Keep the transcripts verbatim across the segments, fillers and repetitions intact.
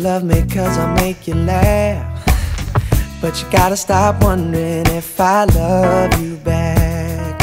love me cause I make you laugh, but you gotta stop wondering if I love you back.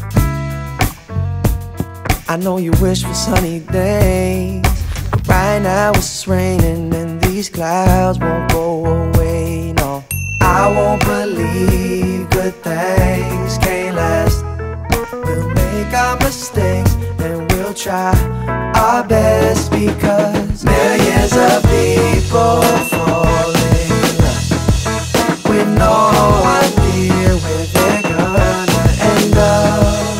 I know you wish for sunny days, but right now it's raining and these clouds won't go away, no. I won't believe good things can't last. We'll make our mistakes and we'll try our best, because millions of people fall in love with no idea where they're gonna end up.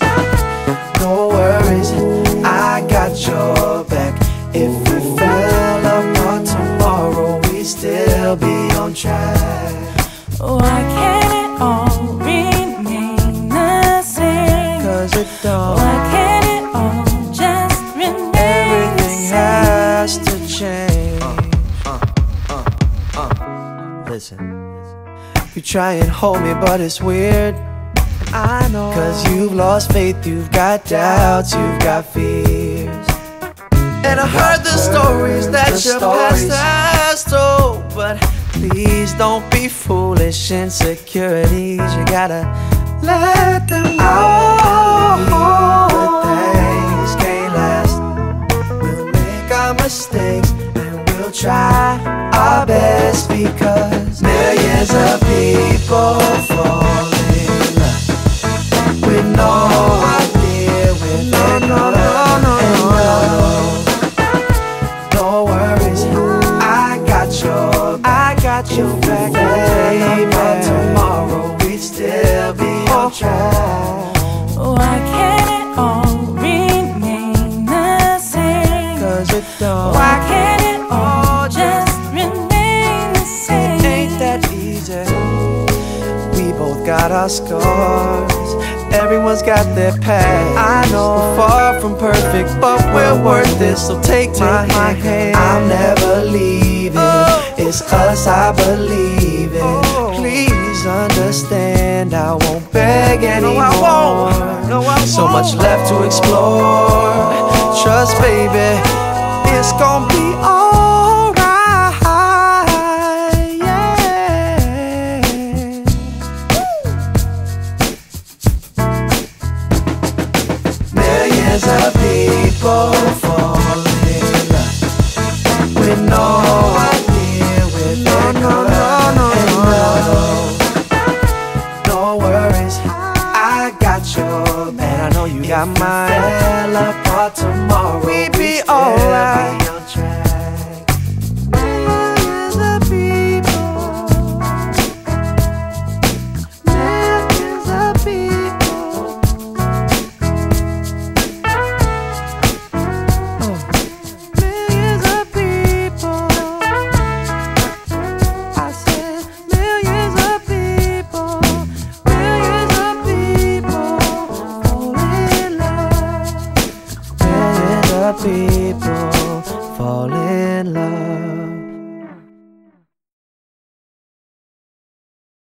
No worries, I got your back. If we fell apart tomorrow, we'd still be on track. Why can't it all remain the same? Cause it don't. Why can't it all just remain Everything the same? has to change. uh, uh, uh, uh. Listen, you try and hold me but it's weird, I know. Cause you've lost faith, you've got doubts, you've got fears. And I heard the stories that your past has told, but please don't be foolish. Insecurities, you gotta let them go. Good things can't last. We'll make our mistakes and we'll try our best, because millions of people fall in love with no idea where they're gonna end up. No worries, I got your I got your back, baby. Tomorrow we'd still be on track. Why can't it all remain the same? Cause it don't. Why can't it all just remain the same? It ain't that easy. We both got our scars, everyone's got their past. I know we're far from perfect, but we're worth it, so take, take my, my hand. I'm never leaving, oh. It's us, I believe it. Oh. Please understand, I won't beg anymore. No, I won't. No, I won't. So much left to explore. Trust, baby, it's gonna